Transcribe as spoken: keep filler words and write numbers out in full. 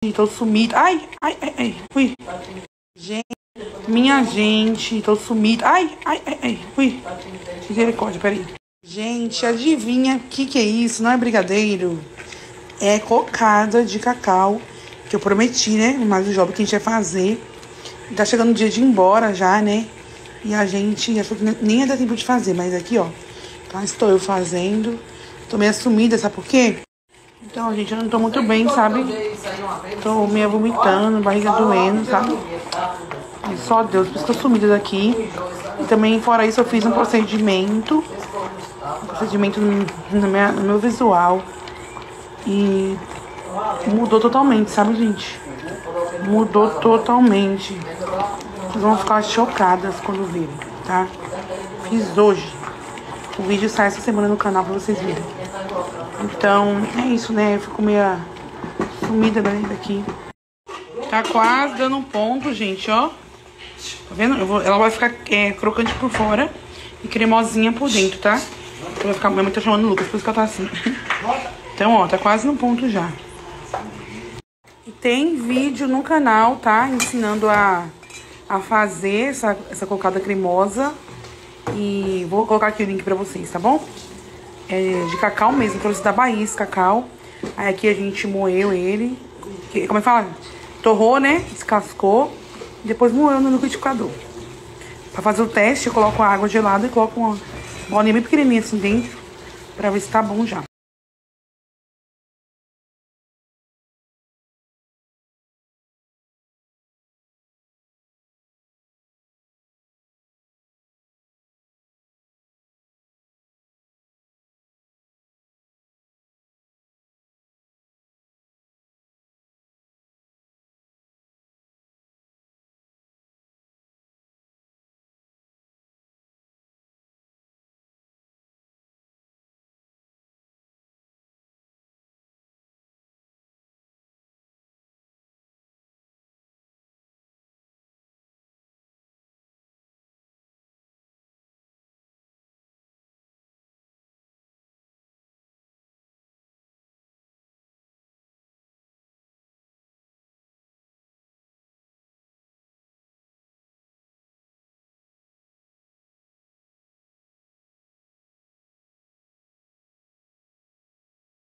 Tô sumida. Ai, ai, ai, ai. Fui. Gente, minha gente, tô sumida. Ai, ai, ai, ai. Fui. Misericórdia, peraí. Gente, adivinha o que que é isso? Não é brigadeiro. É cocada de cacau. Que eu prometi, né? Mais o job que a gente vai fazer. Tá chegando o dia de ir embora já, né? E a gente achou que nem ia dar tempo de fazer. Mas aqui, ó. Cá estou eu fazendo. Tô meio sumida, sabe por quê? Então, gente, eu não tô muito bem, sabe? Tô meio vomitando, barriga doendo, sabe? E só Deus, por isso que eu tô sumida daqui. E também, fora isso, eu fiz um procedimento. Um procedimento no, no, minha, no meu visual. E mudou totalmente, sabe, gente? Mudou totalmente. Vocês vão ficar chocadas quando virem, tá? Fiz hoje. O vídeo sai essa semana no canal pra vocês verem. Então, é isso, né? Eu fico meio sumida daqui. Tá quase dando um ponto, gente, ó. Tá vendo? Eu vou, ela vai ficar é, crocante por fora e cremosinha por dentro, tá? Eu vou ficar, minha mãe tá chamando o Lucas, por isso que ela tá assim. Então, ó, tá quase no ponto já. E tem vídeo no canal, tá? Ensinando a, a fazer essa, essa cocada cremosa. E vou colocar aqui o link pra vocês, tá bom? É de cacau mesmo, trouxe da Bahia esse cacau. Aí aqui a gente moeu ele. Que, como é que fala? Torrou, né? Descascou. E depois moeu no liquidificador. Pra fazer o teste, eu coloco a água gelada e coloco uma bolinha bem pequenininha assim dentro. Pra ver se tá bom já.